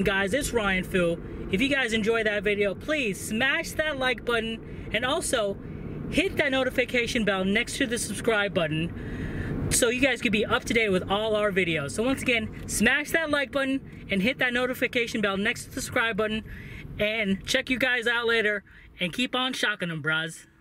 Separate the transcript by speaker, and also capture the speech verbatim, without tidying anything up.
Speaker 1: guys, it's Ryan Phil. If you guys enjoy that video, please smash that like button and also hit that notification bell next to the subscribe button so you guys can be up to date with all our videos. So once again, smash that like button and hit that notification bell next to the subscribe button, and check you guys out later and keep on shocking them, bros.